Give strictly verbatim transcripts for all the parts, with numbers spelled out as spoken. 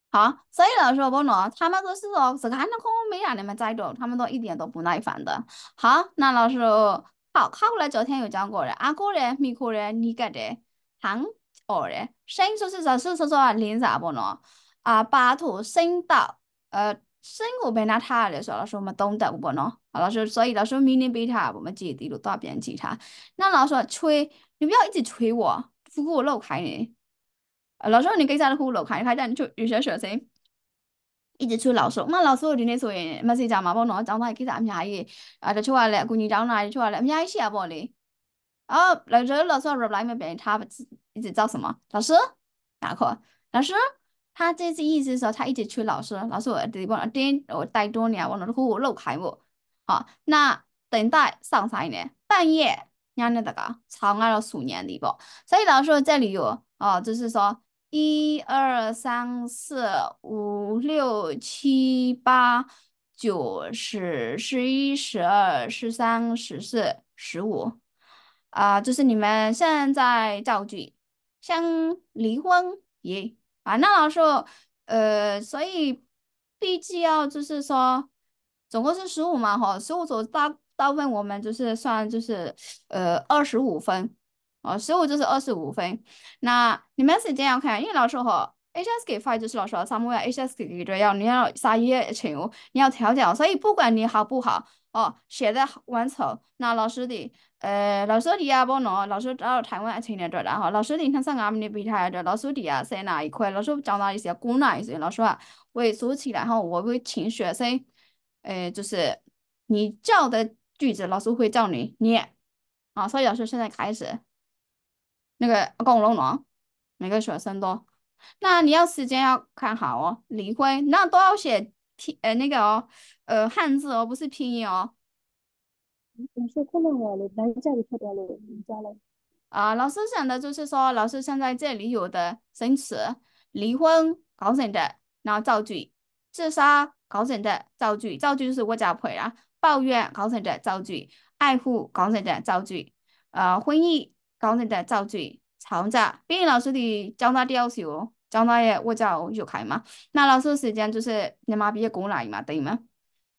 好，所以来说不呢，他们都是说这个还能空没让你们在着，他们都一点都不耐烦的。好，那老师好，考过来昨天有讲过的，阿哥的、米哥的、你个的、汤哦的，生就是说是说说练啥不呢？啊，把土升到呃生活被那他的时候，老师我们懂得不呢？啊老师，所以老师明年给他，我们记记录多少遍记他。那老师说催，你不要一直催我，不给我漏开呢。呃老师你给啥的葫芦开开，但就有些学生。一直催老師，咁啊老師嗰段咧做嘢，咪是就嘛幫我講翻其實唔係嘅，啊就出話咧，姑娘講啦，出話咧，唔係寫玻璃，然後老師老師 reply 咪別人他一直叫什麼老師，哪個老師？他這次意思是說他一直催老師，老師我得幫我點我帶多年，我那個漏開我，好，那等待上菜呢，半夜。让那个长按了数年里不，所以老师这里有哦，就是说一二三四五六七八九十十一十二十三十四十五啊，就是你们现在造句，像离婚也啊，那老师呃，所以必须要就是说，总共是十五嘛，哈，十五组大大部分我们就是算就是呃二十五分，哦，十五就是二十五分。那你们是这样看，因为老师哈，H S K five 就是老师要上面 H S K 的要你要啥也请你要调整，所以不管你好不好，哦，写的完丑，那老师的。呃，老师哋啊，帮侬，老师到台湾青年队然后老师你看上俺们的比赛的，老师底啊在哪一块，老师讲到一些姑哪一些，老师啊会说起来，然后我会请学生，呃，就是你叫的句子，老师会叫你念，啊，所以老师现在开始那个共龙龙，每个学生都，那你要时间要看好哦，离婚那都要写拼呃那个哦，呃汉字哦，不是拼音哦。 老师可能我嘞，那家里特别嘞，你家嘞。 啊，老师讲的就是说，老师现在这里有的生词，离婚搞成的，然后造句，自杀搞成的造句，造句就是我家配啦，抱怨搞成的造句，爱护搞成的造句，呃，婚姻搞成的造句，吵架，毕竟老师的教他调修，教他也我教有开嘛，那老师时间就是你妈毕业过来嘛，对吗？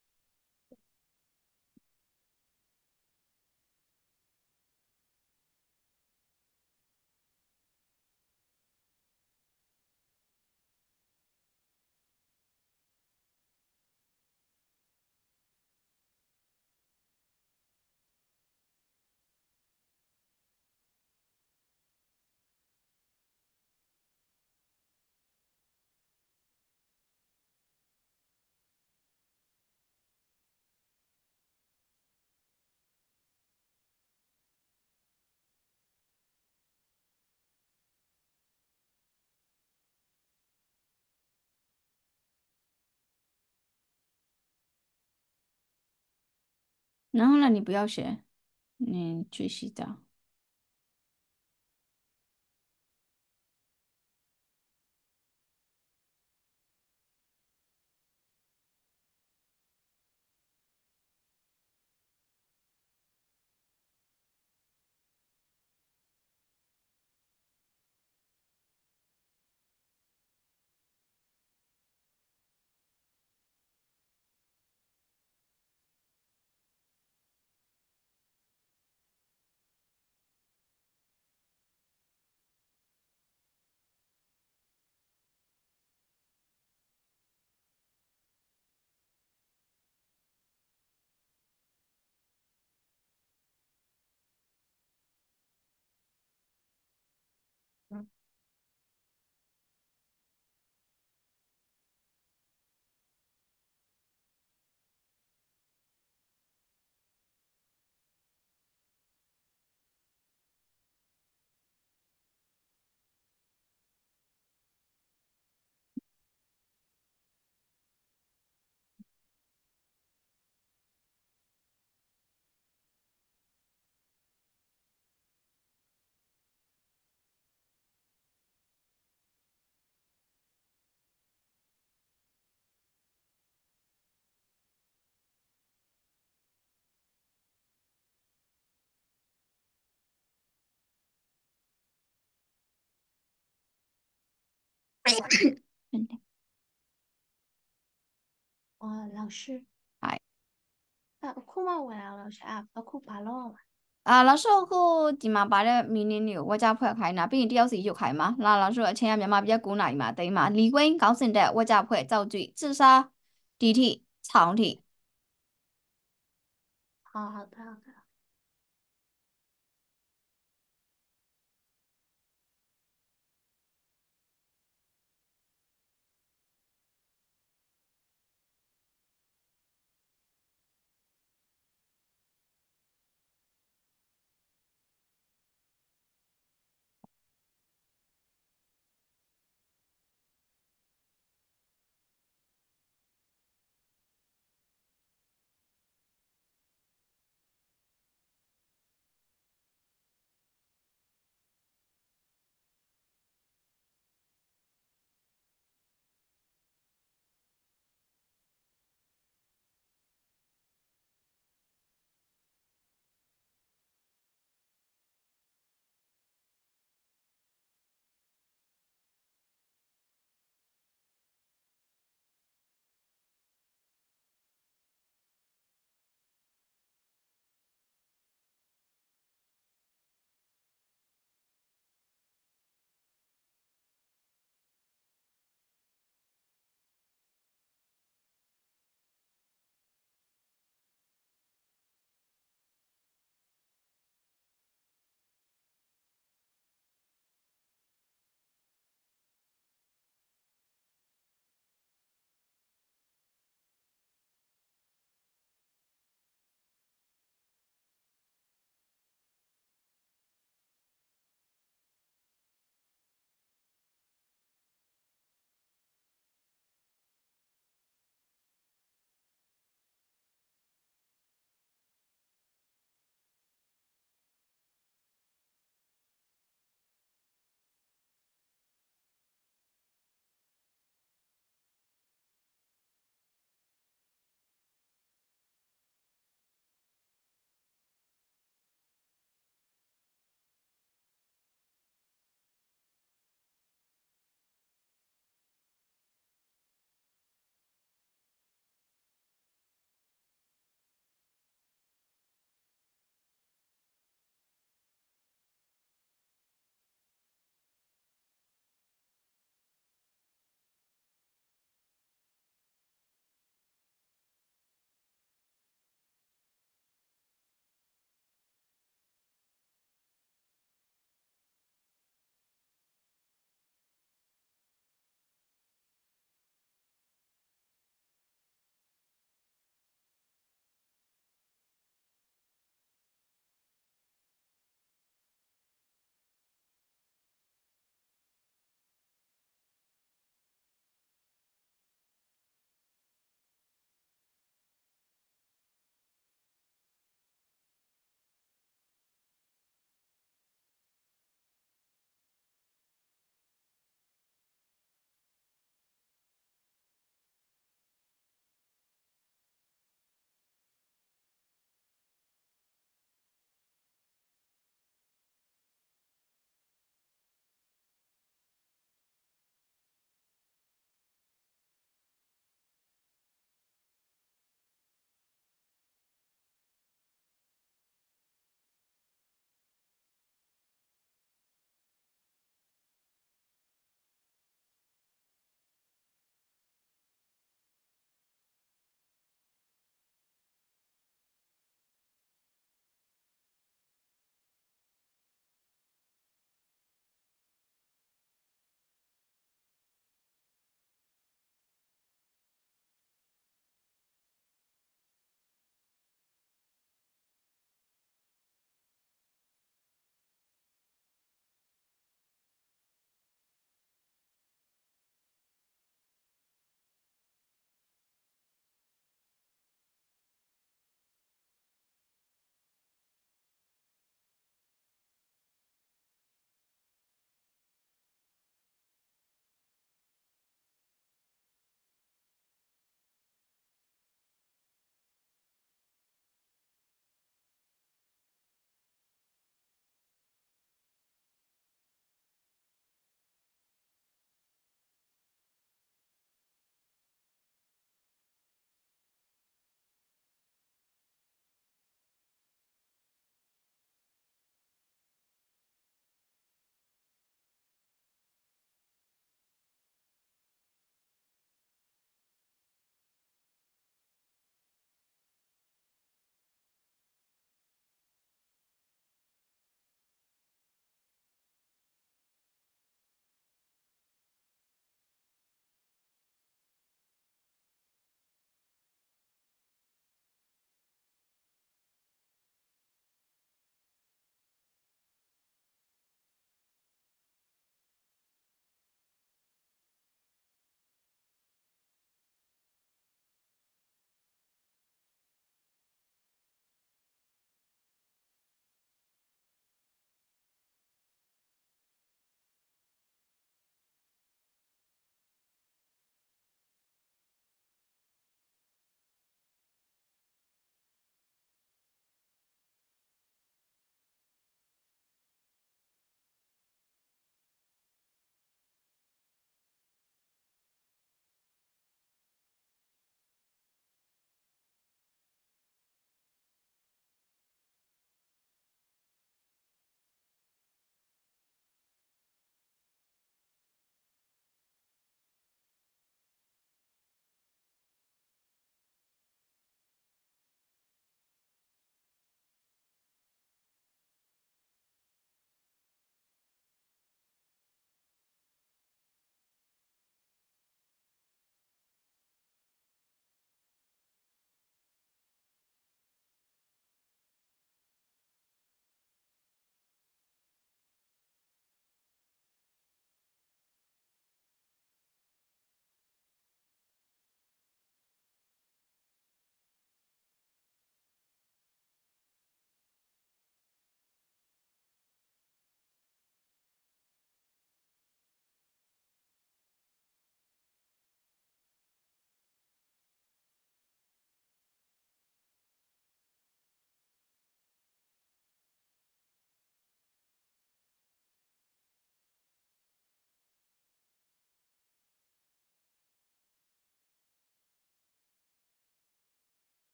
然后呢，你不要学，你去洗澡。 老师， 哎。 啊，库嘛我呀，老师啊，啊库巴洛嘛， အာ老师အခုဒီမှာပါတဲ့မီနင်းတွေကိုဝါကြဖွဲ့ခိုင်းတာပြီးရင်တယောက်စီရုပ်ခိုင်းမှာလာ老师အချိန်ကမြန်မာပြည်9နာရီမှာတိမ်မှာလီကွင်းခေါင်းစဉ်တဲ့ဝါကြဖွဲ့ကြောက်ကြည့်智杀ဒီထိ草ထိ好好的好的。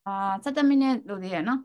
啊，这对面的路的人呢？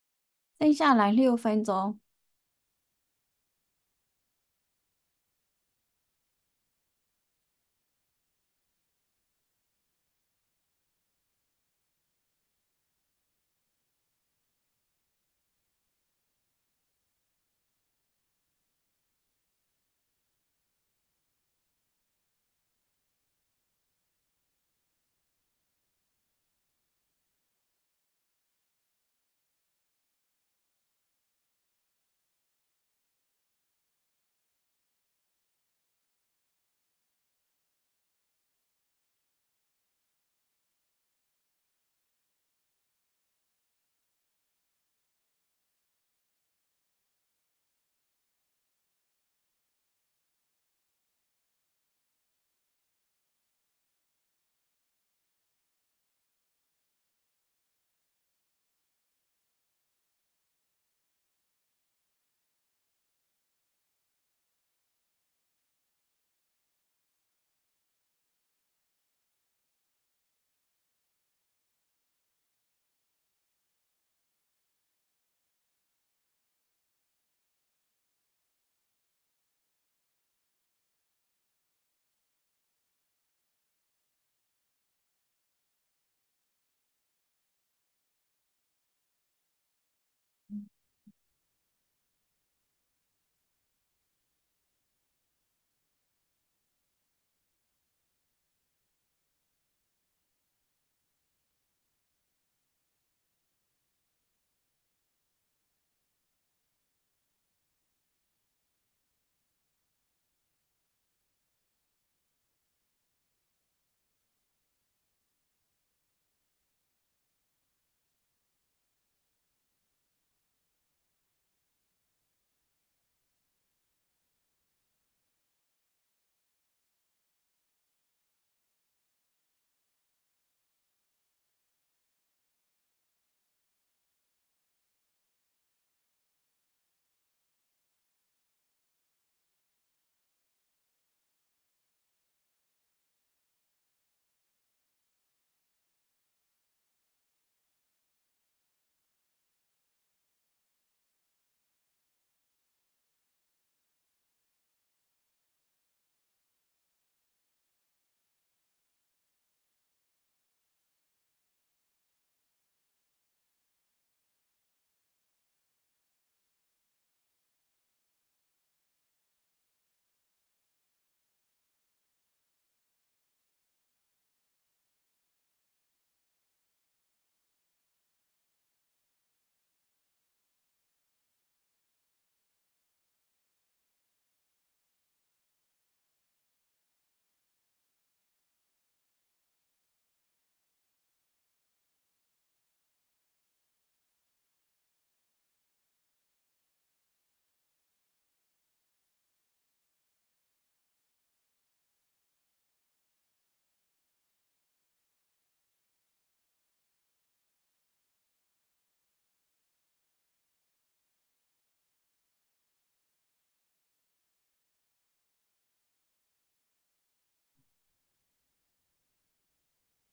剩下来六分钟。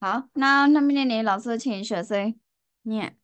好，那那边的老师请学生念。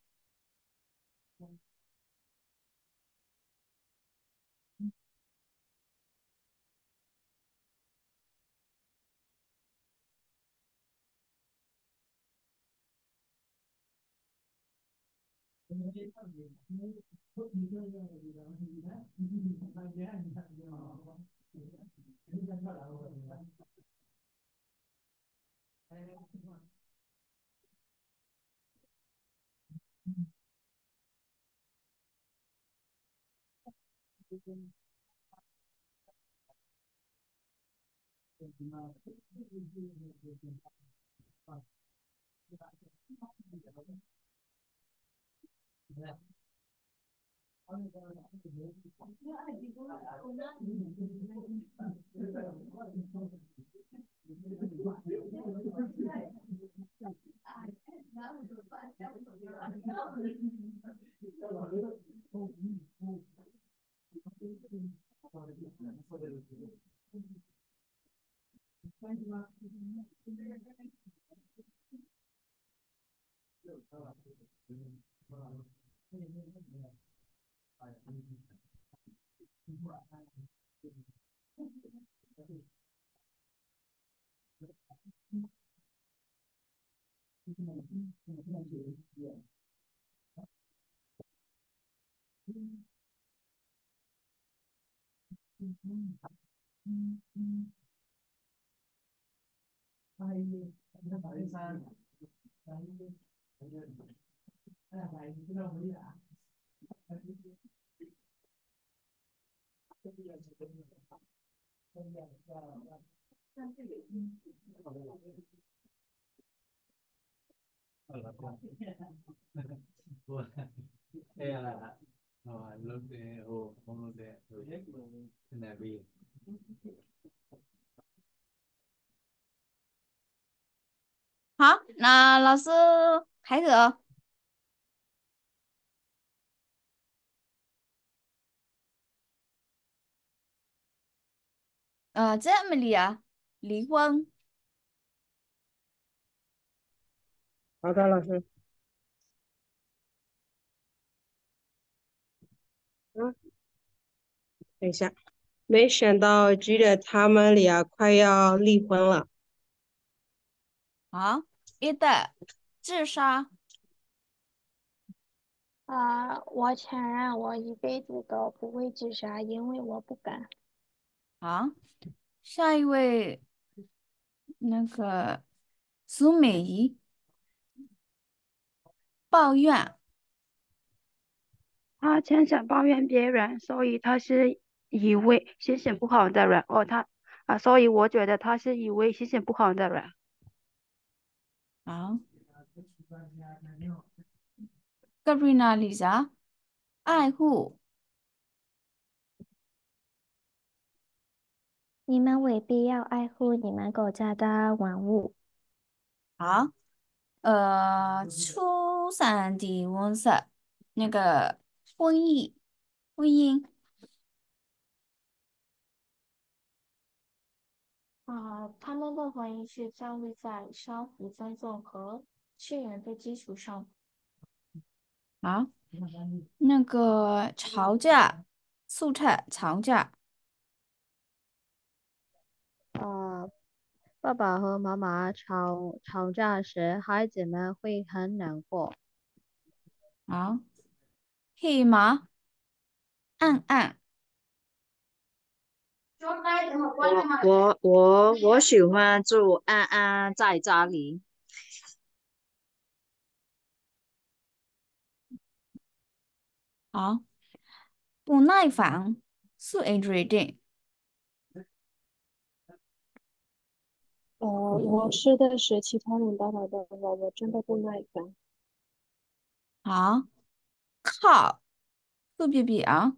好，那老师开始哦。呃，这么离啊，离婚。 好的，老师。嗯，等一下，没想到觉得他们俩快要离婚了。 好，一的自杀。 啊，我承认我一辈子都不会自杀，因为我不敢。 好，下一位那个苏美仪抱怨。 他经常抱怨别人，所以他是一位心情不好的人。哦，他啊，所以我觉得他是一位心情不好的人。 好，Gabrina Lisa 爱护。 你们未必要爱护你们国家的文物。 好，呃，初三的温色，那个婚姻，婚姻。 啊，他们的婚姻是建立在相互尊重和信任的基础上。 好，那个吵架，速菜吵架。 呃，爸爸和妈妈吵吵架时，孩子们会很难过。 好，黑马，暗暗。 我我我喜欢住安安在家里。 好，不耐烦，素 irritating。 呃，我是的是其他人打扰的我，我真的不耐烦。 好，靠，素比比啊。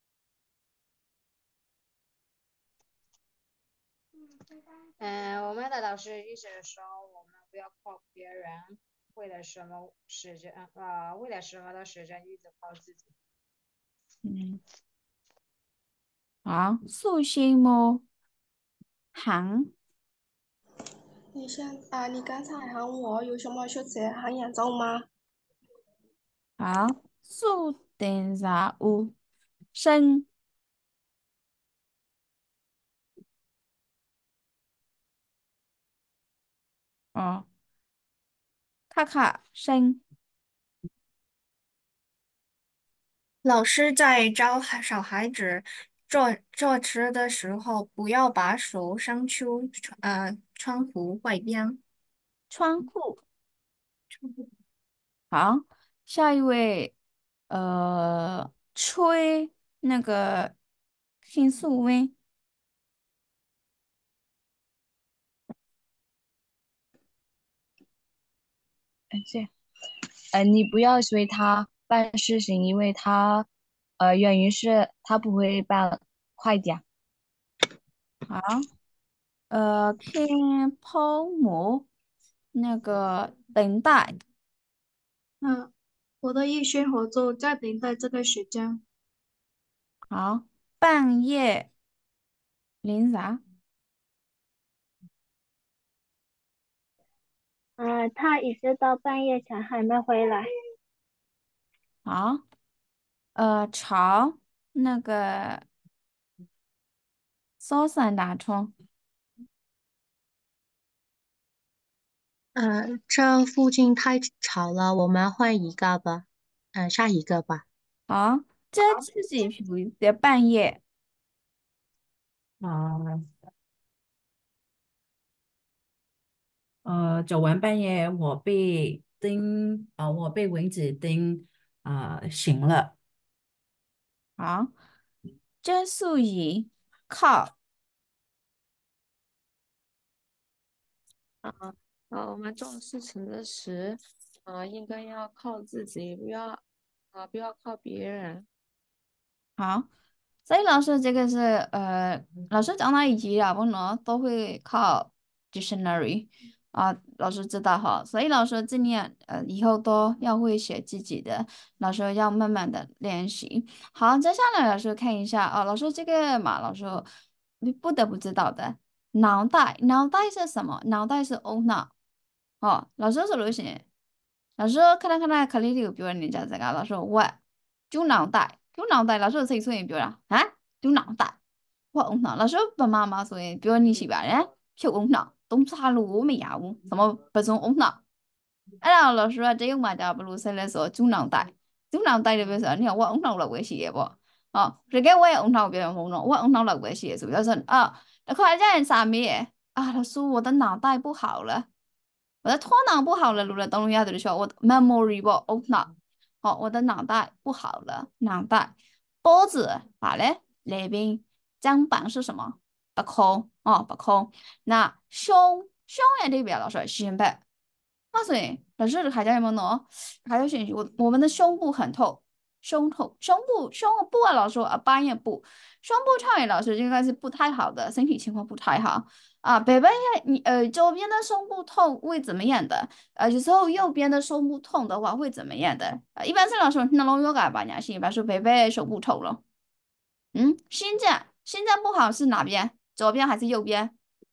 嗯，我们的老师一直说我们不要靠别人，为了什么时间啊、呃为了什么的时间一直靠自己。 嗯，好，素心么？行。 你现啊，你刚才喊我有什么事情很严重吗？ 好，树顶上有生哦，卡卡生老师在教孩小孩子坐坐车的时候，不要把手伸出呃窗户外边。 窗户。好，下一位，呃，吹那个新宿威。 哎，这，呃，你不要随他办事情，因为他，呃，原因是他不会办快点。 好，呃，看泡沫那个等待。 嗯，我的一些合作在等待这个时间。 好，半夜零啥？ 啊，他一直到半夜前还没回来。 好，呃，朝那个烧伞打冲。 呃，这附近太吵了，我们换一个吧。嗯、下一个吧。 好，这自己属于的半夜。 啊，呃，九晚半夜我被叮，呃，我被蚊子叮，啊、醒了。 好，这属于靠。 啊，啊，我们做事情的时，啊，应该要靠自己，不要啊，不要靠别人。 好，所以老师这个是呃，老师讲到一集啊，不能都会靠 dictionary 啊，老师知道哈，所以老师尽量呃以后都要会写自己的，老师要慢慢的练习。好，接下来老师看一下啊，老师这个嘛，老师你不得不知道的，脑袋，脑袋是什么？脑袋是 o 脑。哦，老师说流行，老师看到看到课里头有表扬人家这个，老师说我丢脑袋，丢脑袋，老师谁说你表扬啊？丢脑袋，我ông脑，老师爸妈妈说表扬你是吧？人票ông脑，东沙路没有，什么不中ông脑？哎呀，老师啊，这个嘛叫不如说来说丢脑袋，丢脑袋的表示你看我ông脑了为是的不？哦，这个我也ông脑表扬ông脑，我ông脑了为是的，主要是啊，那快让人啥咩？啊，他说我的脑袋不好了。我的头脑不好了，录了东西亚的时候，我的 memory 不 o 脑，好，我的脑袋不好了，脑袋，脖子好嘞，那边肩膀是什么？不空哦，不空。那胸胸也代表了说心背，那所以老师还叫什么呢？还有选我我们的胸部很透，胸透，胸部胸部啊，老师啊，半夜部，胸部超也老师应该是不太好的，身体情况不太好。啊，北半夜你呃左边的胸部痛会怎么样的？呃，有时候右边的胸部痛的话会怎么样的？呃，一般是老师那拢有个吧，娘是一般说北北手部痛了。嗯，心脏心脏不好是哪边？左边还是右边？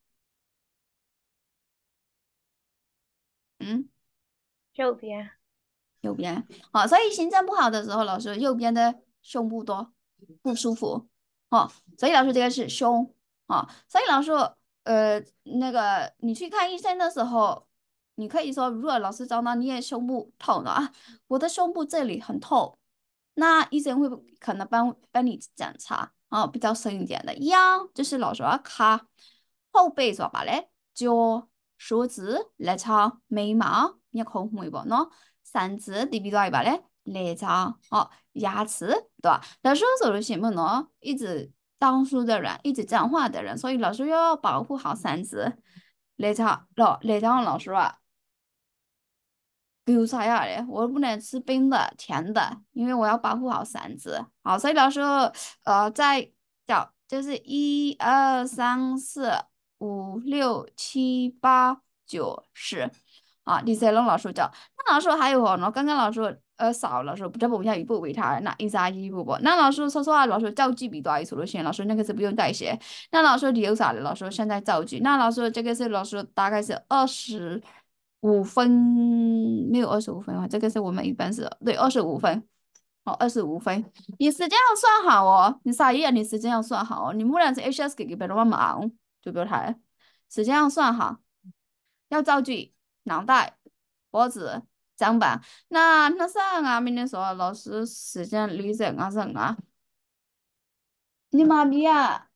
嗯， 右边。 右边。好，所以心脏不好的时候，老师右边的胸部多不舒服。哦，所以老师这个是胸。啊，所以老师呃那个你去看医生的时候，你可以说，如果老师找到你也胸部痛了啊，我的胸部这里很痛，那医生会不可能帮帮你检查啊，比较深一点的腰，就是老师要卡后背说吧嘞，脚、手指、肋长、眉毛，你看会不喏？三指对比到一把嘞，肋长哦，牙齿对吧？老师说的什么呢？一直当书的人，一直讲话的人，所以老师要保护好三指。肋长老肋长老师啊。比如啥样的，我不能吃冰的、甜的，因为我要保护好嗓子。好，所以老师呃，在叫就是一二三四五六七八九十啊，第三轮老师叫。那老师还有哦，刚刚老师呃少，老师这不下一步为他，那一加一步不？那老师说实话，老师造句比多一出现，老师那个是不用代写。那老师留啥的？老师现在造句。那老师这个是老师大概是二十五分，没有二十五分啊，这个是我们一般是对二十五分。哦，二十五分，你时间要算好哦，你啥意思？你时间要算好哦，你不然是 H S 给给别人忙，就不要太，时间要算好，要造句，脑袋、脖子、掌板。那那啥啊，明天说老师时间理整啊整啊，你妈逼啊，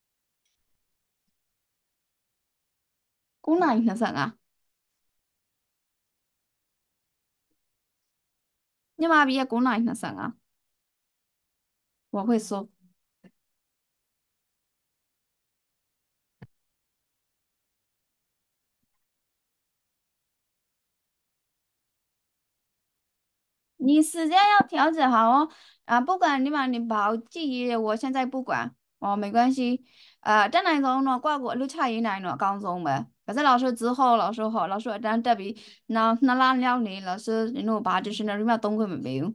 公哪影响啊？你妈逼啊，公哪影响啊？我会说。你时间要调整好哦，啊，不管你把你跑记忆，我现在不管哦，没关系，呃，这来讲呢，挂过六差一来呢，高中呗。可是老师之后，老师好，老师但特别那那拉了你，老师你弄把就是那里面东西没有。